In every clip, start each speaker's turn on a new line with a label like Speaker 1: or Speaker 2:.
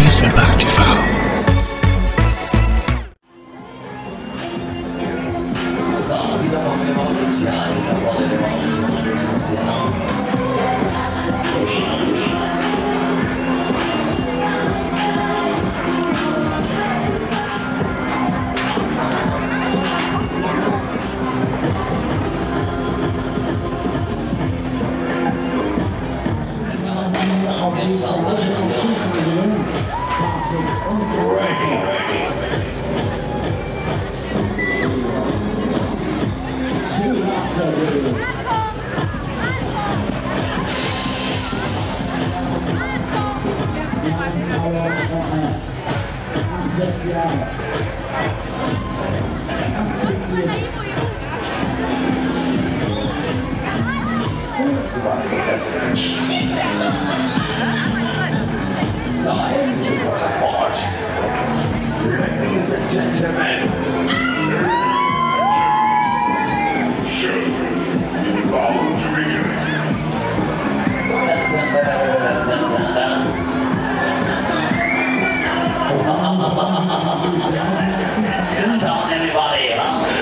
Speaker 1: Amusement Park TV.
Speaker 2: Ladies and gentlemen, about to begin. Come on, everybody.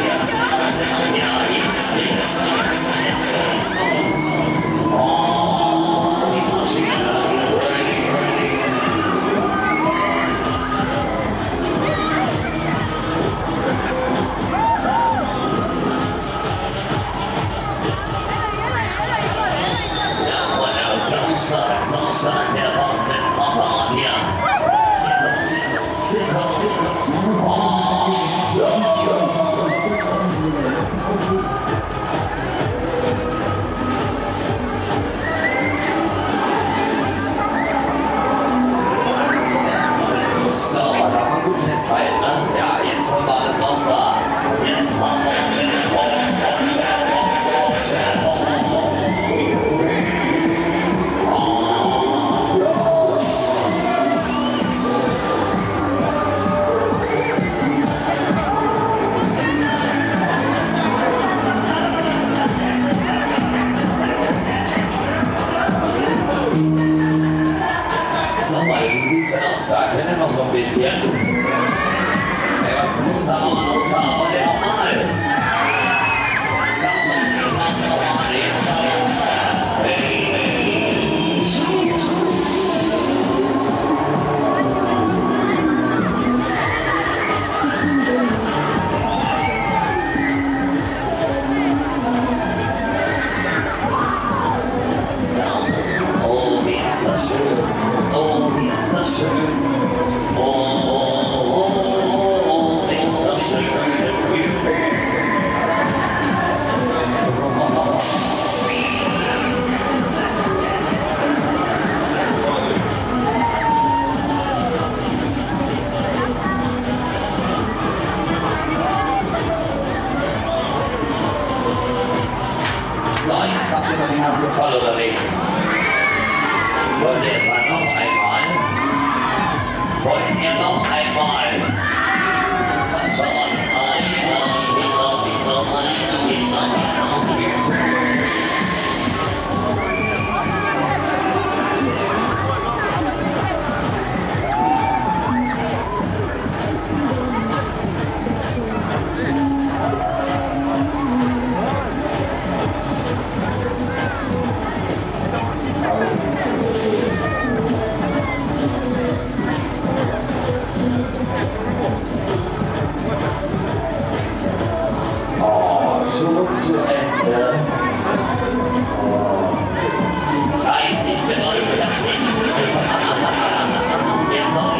Speaker 2: Voll oder nicht? Wollt ihr etwa noch einmal? Wollt ihr noch einmal? Komm schon. Zu Ende. Nein, ich bin noch nicht fertig. Jetzt noch.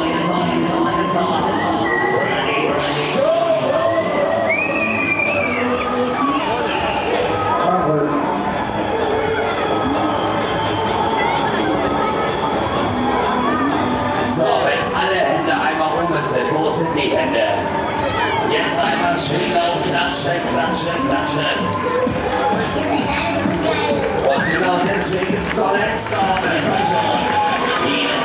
Speaker 2: So, wenn alle Hände einmal rum sind, wo sind die Hände? Jetzt einmal schön laut klatschen. Und genau deswegen zur letzten Runde.